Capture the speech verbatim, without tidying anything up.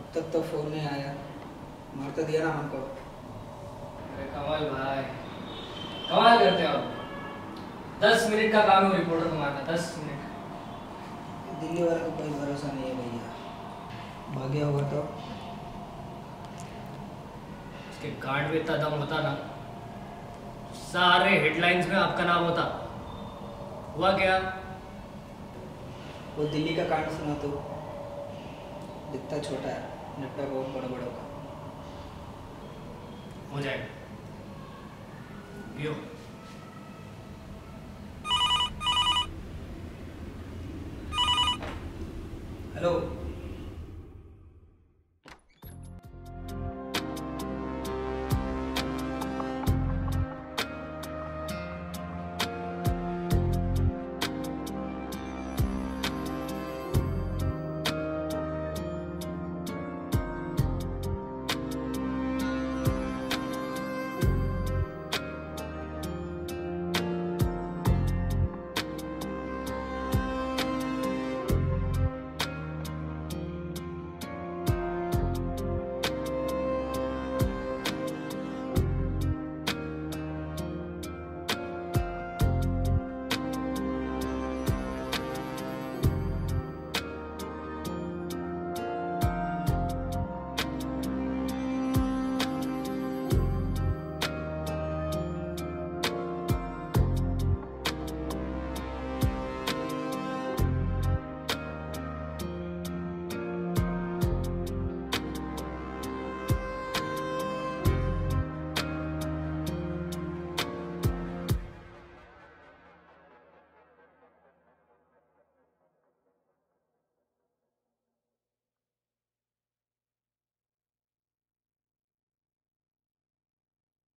तक तो फोन नहीं आया, मार तो दिया ना हमको। अरे कमाल भाई, कमाल करते हो आप। दस मिनट का काम है रिपोर्टर तुम्हारा, दस मिनट। दिल्ली वाले को कोई भरोसा नहीं है भैया, भाग्य होगा तो। उसके गार्ड में इतना दम होता ना, सारे हेडलाइंस में आपका नाम होता। हुआ क्या? वो दिल्ली का कांड सुना तो, दिखता छोटा है, निपटा बहुत बड़ा बड़ा का। हो जाएगा, पियो। हेलो।